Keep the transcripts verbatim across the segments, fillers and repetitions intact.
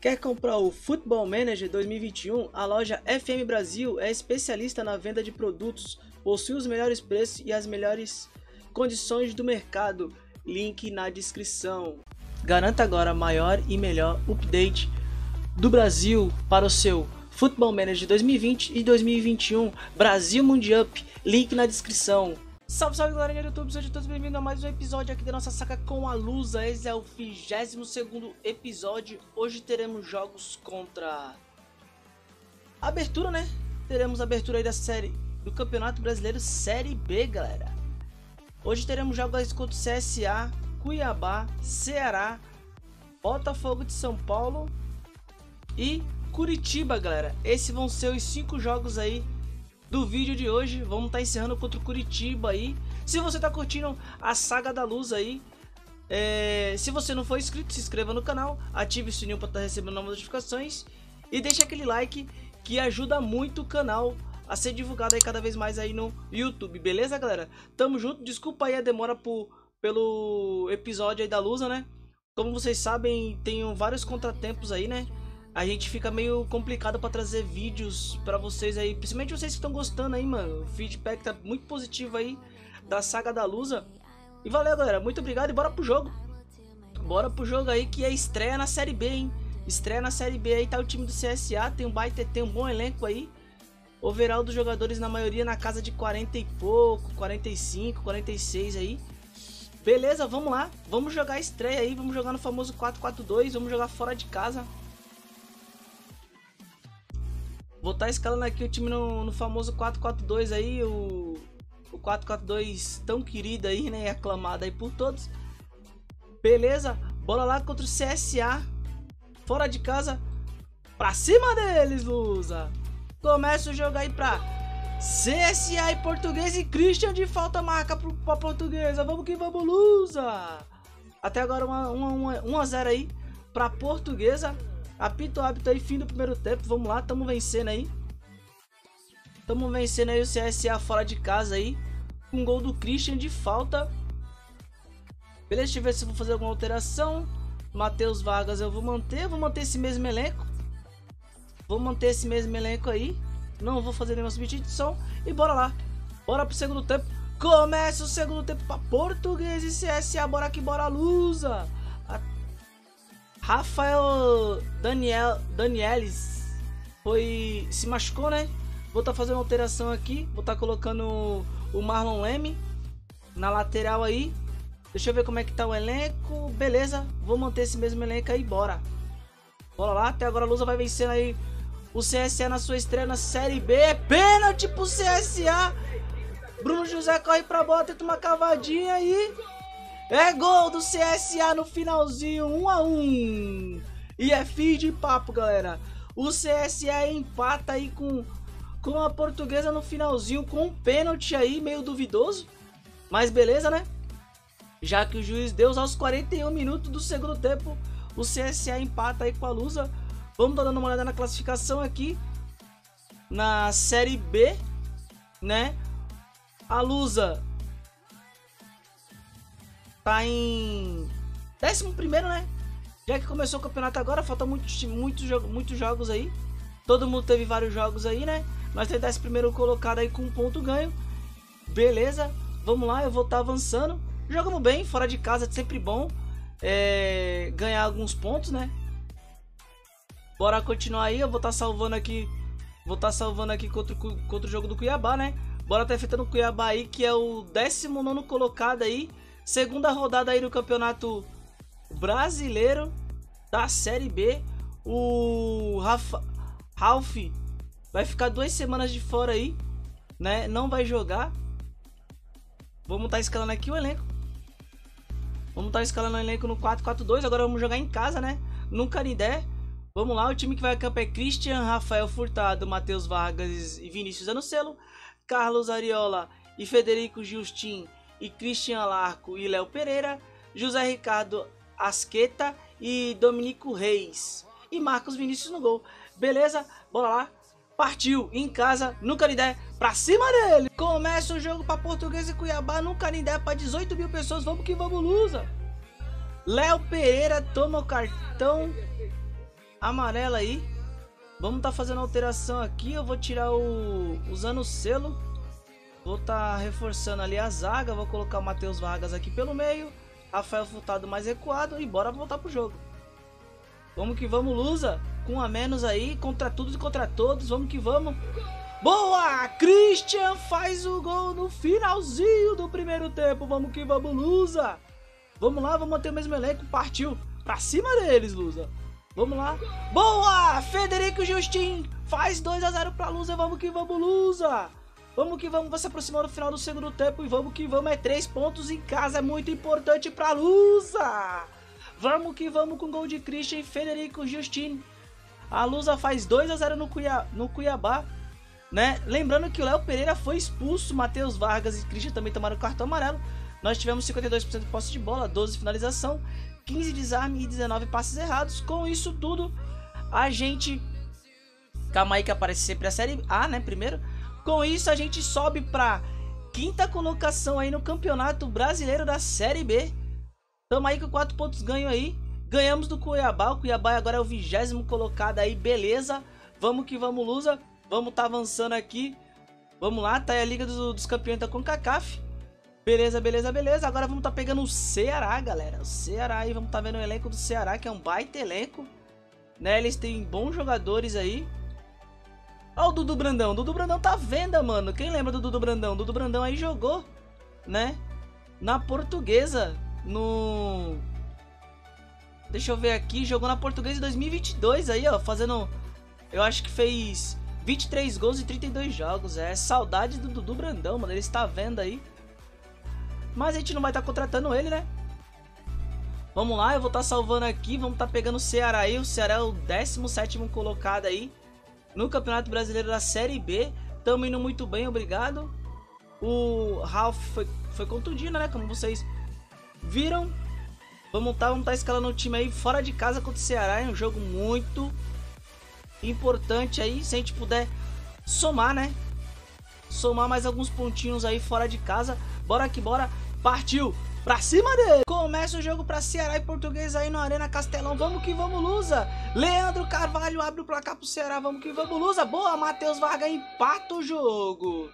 Quer comprar o Football Manager dois mil e vinte e um? A loja F M Brasil é especialista na venda de produtos, possui os melhores preços e as melhores condições do mercado. Link na descrição. Garanta agora maior e melhor update do Brasil para o seu Football Manager dois mil e vinte e dois mil e vinte e um Brasil Mundial. Link na descrição. Salve, salve galerinha do YouTube, sejam todos bem-vindos a mais um episódio aqui da nossa saga com a Lusa. Esse é o vigésimo segundo episódio. Hoje teremos jogos contra... Abertura, né? Teremos abertura aí da série do Campeonato Brasileiro Série B, galera. Hoje teremos jogos contra o C S A, Cuiabá, Ceará, Botafogo de São Paulo e Curitiba, galera. Esses vão ser os cinco jogos aí do vídeo de hoje. Vamos estar tá encerrando contra o Curitiba aí. Se você tá curtindo a saga da Luz aí, é... se você não for inscrito, se inscreva no canal, ative o sininho para estar tá recebendo novas notificações e deixe aquele like que ajuda muito o canal a ser divulgado aí cada vez mais aí no YouTube, beleza, galera? Tamo junto. Desculpa aí a demora por, pelo episódio aí da Lusa, né? Como vocês sabem, tenho vários contratempos aí, né? A gente fica meio complicado pra trazer vídeos pra vocês aí, principalmente vocês que estão gostando aí, mano. O feedback tá muito positivo aí da saga da Lusa. E valeu, galera, muito obrigado e bora pro jogo. Bora pro jogo aí que é estreia na Série B, hein. Estreia na Série B aí, tá o time do C S A, tem um baita, tem um bom elenco aí. Overall dos jogadores na maioria na casa de quarenta e pouco, quarenta e cinco, quarenta e seis aí. Beleza, vamos lá, vamos jogar a estreia aí, vamos jogar no famoso quatro quatro dois, vamos jogar fora de casa. Vou estar escalando aqui o time no, no famoso quatro quatro dois aí, o, o quatro quatro dois tão querido aí, né, e aclamado aí por todos. Beleza, bora lá contra o C S A, fora de casa, pra cima deles, Lusa. Começa o jogo aí pra C S A e Portuguesa e Christian de falta marca pro, pra Portuguesa. Vamos que vamos, Lusa. Até agora um a zero aí pra Portuguesa. Apito, apito aí, fim do primeiro tempo. Vamos lá, tamo vencendo aí. Tamo vencendo aí o C S A fora de casa aí. Com um gol do Christian de falta. Beleza, deixa eu ver se eu vou fazer alguma alteração. Matheus Vargas eu vou manter. Vou manter esse mesmo elenco. Vou manter esse mesmo elenco aí. Não vou fazer nenhuma substituição. E bora lá. Bora pro segundo tempo. Começa o segundo tempo pra Portuguesa e C S A. Bora que bora, Lusa. Rafael Daniel, Danielis foi, se machucou, né? Vou estar tá fazendo alteração aqui. Vou estar tá colocando o Marlon Leme na lateral aí. Deixa eu ver como é que tá o elenco. Beleza, vou manter esse mesmo elenco aí, bora. Bora lá, até agora a Lusa vai vencendo aí o C S A na sua estreia na Série B. É pênalti pro C S A. Bruno José corre pra bola, tenta uma cavadinha aí. É gol do C S A no finalzinho, um a um. E é fim de papo, galera. O C S A empata aí com, com a Portuguesa no finalzinho, com um pênalti aí, meio duvidoso. Mas beleza, né? Já que o juiz deu aos quarenta e um minutos do segundo tempo, o C S A empata aí com a Lusa. Vamos dar uma olhada na classificação aqui. Na Série B, né? A Lusa tá em décimo primeiro, né? Já que começou o campeonato agora, falta muitos muito jogo, muitos jogos aí. Todo mundo teve vários jogos aí, né? Nós temos décimo primeiro colocado aí com um ponto ganho. Beleza, vamos lá, eu vou estar tá avançando. Jogamos bem, fora de casa, é sempre bom é, ganhar alguns pontos, né? Bora continuar aí, eu vou estar tá salvando aqui. Vou estar tá salvando aqui contra, contra o jogo do Cuiabá, né? Bora estar tá enfrentando o Cuiabá aí, que é o décimo nono colocado aí. Segunda rodada aí do Campeonato Brasileiro da Série B. O Rafa, Ralf vai ficar duas semanas de fora aí, né? Não vai jogar. Vamos estar tá escalando aqui o elenco. Vamos estar tá escalando o elenco no quatro quatro dois. Agora vamos jogar em casa, né? No Canindé. Vamos lá, o time que vai a campo é Christian, Rafael Furtado, Matheus Vargas e Vinícius Anocelo, Carlos Ariola e Federico Justin e Christian Larco e Léo Pereira, José Ricardo Asqueta e Dominico Reis e Marcos Vinícius no gol. Beleza? Bora lá. Partiu em casa no Canindé, pra cima dele. Começa o jogo pra Portuguesa e Cuiabá no Canindé pra dezoito mil pessoas. Vamos que vamos, Lusa. Léo Pereira toma o cartão amarela aí. Vamos tá fazendo alteração aqui. Eu vou tirar o... usando o selo. Vou tá reforçando ali a zaga. Vou colocar o Matheus Vargas aqui pelo meio. Rafael Furtado mais recuado. E bora voltar pro jogo. Vamos que vamos, Lusa. Com um a menos aí. Contra tudo e contra todos. Vamos que vamos. Boa! Christian faz o gol no finalzinho do primeiro tempo. Vamos que vamos, Lusa. Vamos lá, vamos manter o mesmo elenco. Partiu pra cima deles, Lusa. Vamos lá. Boa! Federico Justin faz dois a zero pra Lusa. Vamos que vamos, Lusa. Vamos que vamos, vai se aproximar do final do segundo tempo. E vamos que vamos, é três pontos em casa. É muito importante pra Lusa. Vamos que vamos com gol de Christian e Federico Justin. A Lusa faz dois a zero no, Cuiabá, no Cuiabá, né? Lembrando que o Léo Pereira foi expulso. Matheus Vargas e Christian também tomaram cartão amarelo. Nós tivemos cinquenta e dois por cento de posse de bola, doze finalização, quinze desarme e dezenove passes errados. Com isso tudo, a gente... Calma aí que aparece sempre a Série A, né? Primeiro. Com isso, a gente sobe para quinta colocação aí no Campeonato Brasileiro da Série B. Tamo aí com quatro pontos ganho aí. Ganhamos do Cuiabá. O Cuiabá agora é o vigésimo colocado aí, beleza. Vamos que vamos, Lusa. Vamos tá avançando aqui. Vamos lá, tá aí a Liga dos, dos Campeões da CONCACAF. Beleza, beleza, beleza. Agora vamos tá pegando o Ceará, galera. O Ceará aí, vamos tá vendo o elenco do Ceará, que é um baita elenco, né? Eles têm bons jogadores aí. Olha o Dudu Brandão. Dudu Brandão tá à venda, mano. Quem lembra do Dudu Brandão? Dudu Brandão aí jogou, né? Na Portuguesa. No... Deixa eu ver aqui. Jogou na Portuguesa em dois mil e vinte e dois aí, ó. Fazendo... Eu acho que fez vinte e três gols e trinta e dois jogos. É saudade do Dudu Brandão, mano. Ele está à venda aí. Mas a gente não vai estar contratando ele, né? Vamos lá, eu vou estar salvando aqui. Vamos estar pegando o Ceará aí. O Ceará é o décimo sétimo colocado aí no Campeonato Brasileiro da Série B. Tamo indo muito bem, obrigado. O Ralf foi, foi contundido, né? Como vocês viram. Vamos estar vamos tá escalando o time aí fora de casa contra o Ceará. É um jogo muito importante aí. Se a gente puder somar, né? Somar mais alguns pontinhos aí fora de casa. Bora que bora. Partiu. Pra cima dele. Começa o jogo pra Ceará e Português aí no Arena Castelão. Vamos que vamos, Lusa. Leandro Carvalho abre o placar pro Ceará. Vamos que vamos, Lusa. Boa, Matheus Vargas empata o jogo.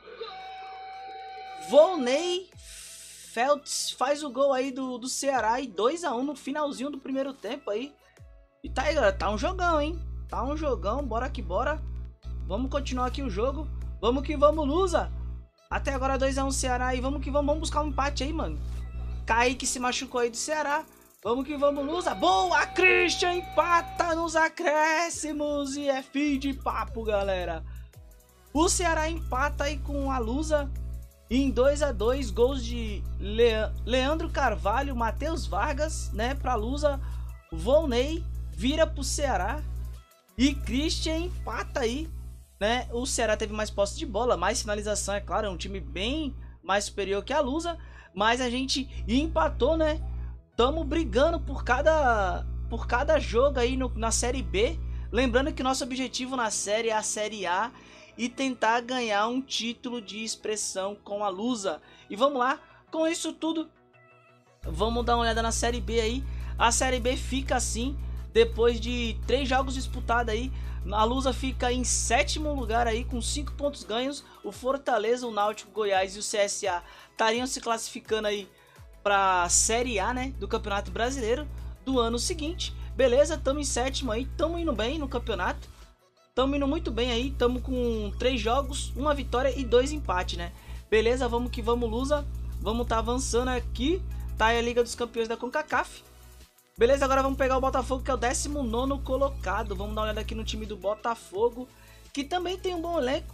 Volney Feltz faz o gol aí do, do Ceará. E dois a um no finalzinho do primeiro tempo aí. E tá aí, galera. Tá um jogão, hein. Tá um jogão. Bora que bora. Vamos continuar aqui o jogo. Vamos que vamos, Lusa. Até agora dois a um Ceará. E vamos que vamos. Vamos buscar um empate aí, mano. Kaique se machucou aí do Ceará. Vamos que vamos, Lusa. Boa, Christian empata nos acréscimos. E é fim de papo, galera. O Ceará empata aí com a Lusa em dois a dois. Gols de Le... Leandro Carvalho, Matheus Vargas, né, pra Lusa. Volney vira pro Ceará. E Christian empata aí, né. O Ceará teve mais posse de bola, mais finalização, é claro. É um time bem mais superior que a Lusa. Mas a gente empatou, né? Tamo brigando por cada, por cada jogo aí no, na Série B. Lembrando que nosso objetivo na série é a Série A e tentar ganhar um título de expressão com a Lusa. E vamos lá, com isso tudo, vamos dar uma olhada na Série B aí. A Série B fica assim, depois de três jogos disputados aí. A Lusa fica em sétimo lugar aí com cinco pontos ganhos. O Fortaleza, o Náutico, o Goiás e o C S A estariam se classificando aí para a Série A, né, do Campeonato Brasileiro do ano seguinte. Beleza, estamos em sétimo aí, estamos indo bem no campeonato. Estamos indo muito bem aí, estamos com três jogos, uma vitória e dois empates, né? Beleza, vamos que vamos, Lusa. Vamos estar tá avançando aqui. Tá aí a Liga dos Campeões da CONCACAF. Beleza, agora vamos pegar o Botafogo, que é o décimo nono colocado. Vamos dar uma olhada aqui no time do Botafogo, que também tem um bom elenco.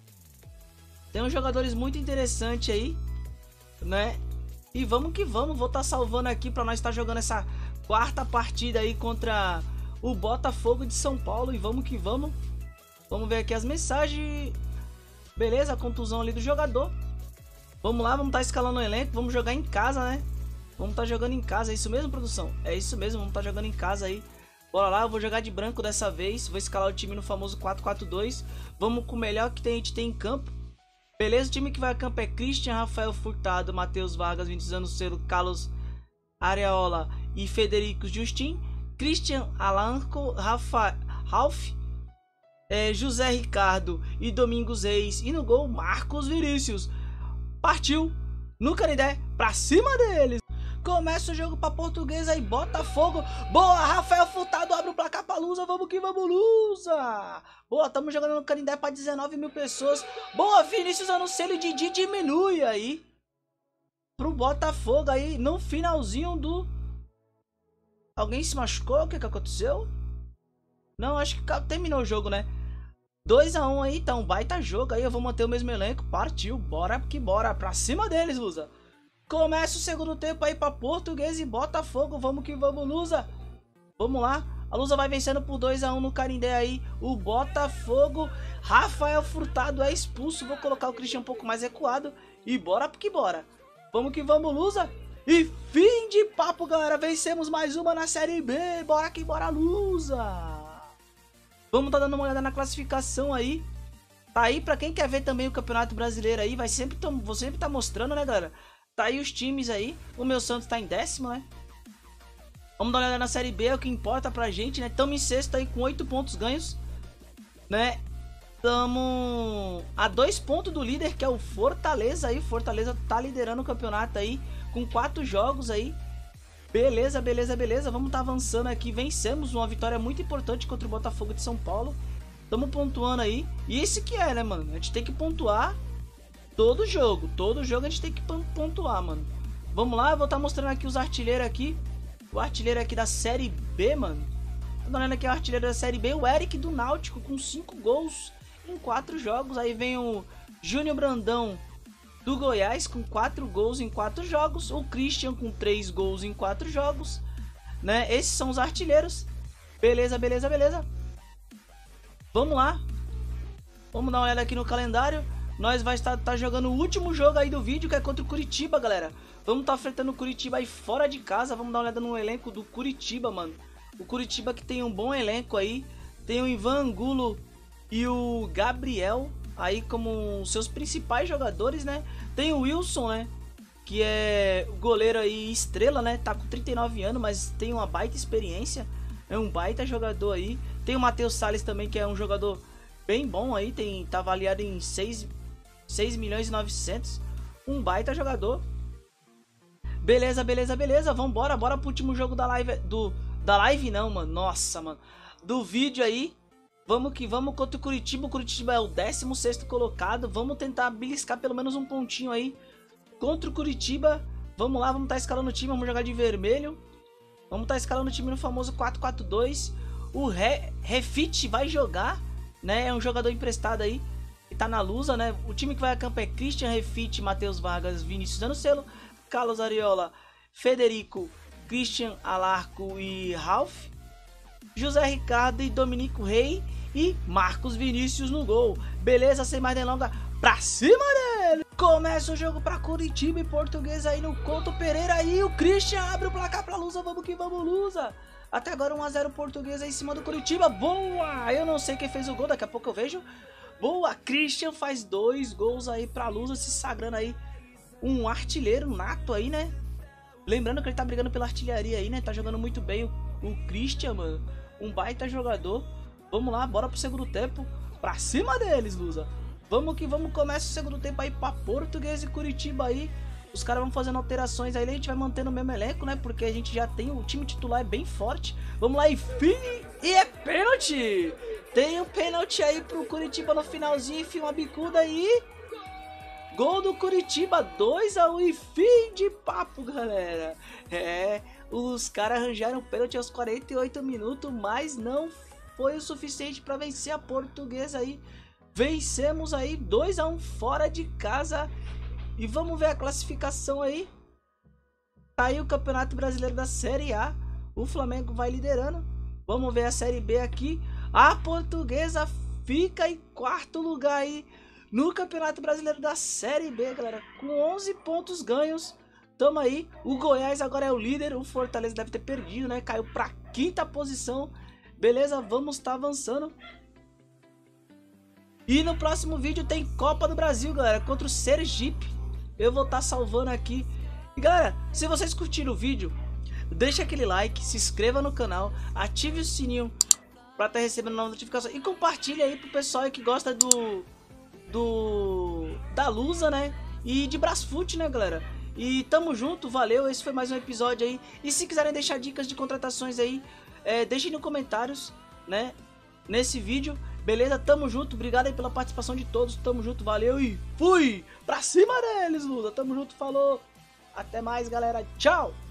Tem uns jogadores muito interessantes aí, né? E vamos que vamos. Vou estar tá salvando aqui para nós estar tá jogando essa quarta partida aí contra o Botafogo de São Paulo. E vamos que vamos. Vamos ver aqui as mensagens. Beleza, a contusão ali do jogador. Vamos lá, vamos estar tá escalando o elenco. Vamos jogar em casa, né? Vamos estar tá jogando em casa, é isso mesmo, produção? É isso mesmo, vamos estar tá jogando em casa aí. Bora lá, eu vou jogar de branco dessa vez. Vou escalar o time no famoso quatro quatro dois. Vamos com o melhor que tem, a gente tem em campo. Beleza, o time que vai a campo é Christian, Rafael Furtado, Matheus Vargas, vinte anos, Celo, Carlos Areola e Federico Justin. Christian Alanco, Rafa, Ralf, é, José Ricardo e Domingos Reis. E no gol, Marcos Vinícius. Partiu no Canindé pra cima deles. Começa o jogo pra Portuguesa e Botafogo. Boa, Rafael Furtado abre o placar pra Lusa. Vamos que vamos, Lusa. Boa, estamos jogando no Canindé pra dezenove mil pessoas. Boa, Vinícius Anunciando, Didi diminui aí pro Botafogo aí no finalzinho do... Alguém se machucou? O que que aconteceu? Não, acho que terminou o jogo, né? dois a um aí, tá um baita jogo aí. Eu vou manter o mesmo elenco. Partiu, bora que bora. Pra cima deles, Lusa. Começa o segundo tempo aí pra Portuguesa e Botafogo. Vamos que vamos, Lusa. Vamos lá. A Lusa vai vencendo por dois a um no Canindé aí. O Botafogo. Rafael Furtado é expulso. Vou colocar o Christian um pouco mais recuado. E bora que bora. Vamos que vamos, Lusa. E fim de papo, galera. Vencemos mais uma na Série B. Bora que bora, Lusa. Vamos tá dando uma olhada na classificação aí. Tá aí pra quem quer ver também o Campeonato Brasileiro aí. Vai sempre, vou sempre tá mostrando, né, galera? Tá aí os times aí. O meu Santos tá em décimo, né? Vamos dar uma olhada na Série B, é o que importa pra gente, né? Estamos em sexto aí com oito pontos ganhos, né? Estamos a dois pontos do líder, que é o Fortaleza aí. Fortaleza tá liderando o campeonato aí com quatro jogos aí. Beleza, beleza, beleza. Vamos tá avançando aqui. Vencemos uma vitória muito importante contra o Botafogo de São Paulo. Estamos pontuando aí. E esse que é, né, mano? A gente tem que pontuar todo jogo. Todo jogo a gente tem que pontuar, mano. Vamos lá, eu vou estar tá mostrando aqui os artilheiros aqui. O artilheiro aqui da Série B, mano. Tô olhando aqui o artilheiro da Série B. O Eric do Náutico com cinco gols em quatro jogos. Aí vem o Júnior Brandão do Goiás com quatro gols em quatro jogos. O Christian com três gols em quatro jogos, né? Esses são os artilheiros. Beleza, beleza, beleza. Vamos lá. Vamos dar uma olhada aqui no calendário. Nós vai estar tá jogando o último jogo aí do vídeo, que é contra o Curitiba, galera. Vamos estar tá enfrentando o Curitiba aí fora de casa. Vamos dar uma olhada no elenco do Curitiba, mano. O Curitiba que tem um bom elenco aí. Tem o Ivan Angulo e o Gabriel aí como seus principais jogadores, né? Tem o Wilson, né? Que é o goleiro aí estrela, né? Tá com trinta e nove anos, mas tem uma baita experiência. É um baita jogador aí. Tem o Matheus Salles também, que é um jogador bem bom aí. Tem, tá avaliado em seis milhões e novecentos. Um baita jogador. Beleza, beleza, beleza. Vambora, bora pro último jogo da live. Do, da live não, mano. Nossa, mano. Do vídeo aí. Vamos que vamos contra o Curitiba. O Curitiba é o décimo sexto colocado. Vamos tentar beliscar pelo menos um pontinho aí contra o Curitiba. Vamos lá, vamos estar tá escalando o time. Vamos jogar de vermelho. Vamos estar tá escalando o time no famoso quatro quatro dois. O Re, Refit vai jogar, né? É um jogador emprestado aí que tá na Lusa, né? O time que vai a campo é Christian, Refit, Matheus Vargas, Vinícius Anucelo, Carlos Ariola, Federico, Christian Alarco e Ralf, José Ricardo e Dominico Rei e Marcos Vinícius no gol. Beleza, sem mais delongas, pra cima dele! Começa o jogo pra Curitiba e Portuguesa aí no Couto Pereira. E o Christian abre o placar pra Lusa. Vamos que vamos, Lusa! Até agora um a zero Portuguesa em cima do Curitiba. Boa! Eu não sei quem fez o gol, daqui a pouco eu vejo. Boa! Christian faz dois gols aí pra Lusa, se sagrando aí um artilheiro nato aí, né? Lembrando que ele tá brigando pela artilharia aí, né? Tá jogando muito bem o, o Christian, mano. Um baita jogador. Vamos lá, bora pro segundo tempo. Pra cima deles, Lusa. Vamos que vamos, começa o segundo tempo aí pra Portuguesa e Curitiba aí. Os caras vão fazendo alterações aí, a gente vai mantendo o mesmo elenco, né? Porque a gente já tem, o time titular é bem forte. Vamos lá e fim! E é pênalti! Tem um pênalti aí pro Curitiba no finalzinho, enfim, uma bicuda aí. Gol do Curitiba, dois a um e fim de papo, galera. É, os caras arranjaram o pênalti aos quarenta e oito minutos, mas não foi o suficiente para vencer a Portuguesa aí. Vencemos aí dois a um fora de casa. E vamos ver a classificação aí. Tá aí o Campeonato Brasileiro da Série A. O Flamengo vai liderando. Vamos ver a Série B aqui. A Portuguesa fica em quarto lugar aí no Campeonato Brasileiro da Série B, galera. Com onze pontos ganhos. Tamo aí. O Goiás agora é o líder. O Fortaleza deve ter perdido, né? Caiu pra quinta posição. Beleza, vamos estar tá avançando. E no próximo vídeo tem Copa do Brasil, galera, contra o Sergipe. Eu vou estar tá salvando aqui. E galera, se vocês curtiram o vídeo, deixa aquele like, se inscreva no canal, ative o sininho pra estar recebendo novas notificações e compartilha aí pro pessoal aí que gosta do do da Lusa, né? E de Brasfoot, né, galera? E tamo junto, valeu, esse foi mais um episódio aí. E se quiserem deixar dicas de contratações aí, é, deixem nos comentários, né, nesse vídeo, beleza? Tamo junto, obrigado aí pela participação de todos, tamo junto, valeu e fui! Pra cima deles, Lusa, tamo junto, falou! Até mais, galera, tchau!